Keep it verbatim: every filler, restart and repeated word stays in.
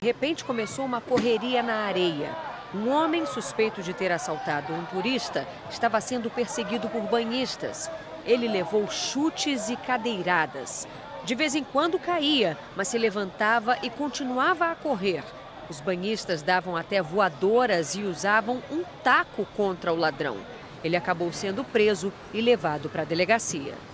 De repente começou uma correria na areia. Um homem suspeito de ter assaltado um turista estava sendo perseguido por banhistas. Ele levou chutes e cadeiradas. De vez em quando caía, mas se levantava e continuava a correr. Os banhistas davam até voadoras e usavam um taco contra o ladrão. Ele acabou sendo preso e levado para a delegacia.